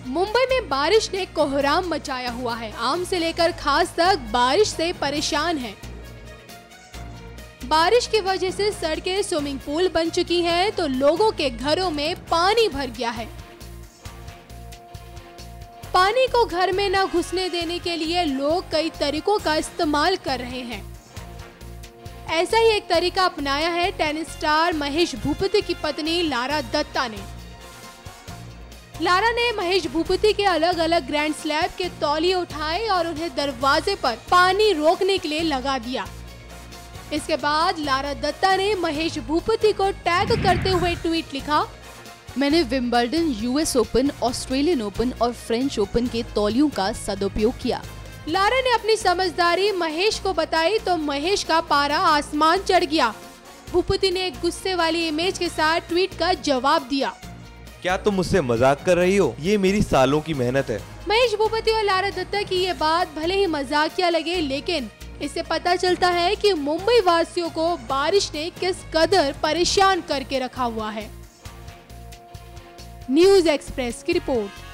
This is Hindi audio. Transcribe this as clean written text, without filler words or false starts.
मुंबई में बारिश ने कोहराम मचाया हुआ है। आम से लेकर खास तक बारिश से परेशान है। बारिश की वजह से सड़कें स्विमिंग पूल बन चुकी हैं, तो लोगों के घरों में पानी भर गया है। पानी को घर में न घुसने देने के लिए लोग कई तरीकों का इस्तेमाल कर रहे हैं। ऐसा ही एक तरीका अपनाया है टेनिस स्टार महेश भूपति की पत्नी लारा दत्ता ने। लारा ने महेश भूपति के अलग अलग ग्रैंड स्लैम के तौलिए उठाए और उन्हें दरवाजे पर पानी रोकने के लिए लगा दिया। इसके बाद लारा दत्ता ने महेश भूपति को टैग करते हुए ट्वीट लिखा, मैंने Wimbledon, US Open, Australian Open और फ्रेंच ओपन के तौलियों का सदुपयोग किया। लारा ने अपनी समझदारी महेश को बताई तो महेश का पारा आसमान चढ़ गया। भूपति ने एक गुस्से वाली इमेज के साथ ट्वीट का जवाब दिया, क्या तुम मुझसे मजाक कर रही हो? ये मेरी सालों की मेहनत है। महेश भूपति और लारा दत्ता की ये बात भले ही मजाकिया लगे, लेकिन इससे पता चलता है कि मुंबई वासियों को बारिश ने किस कदर परेशान करके रखा हुआ है। न्यूज़ एक्सप्रेस की रिपोर्ट।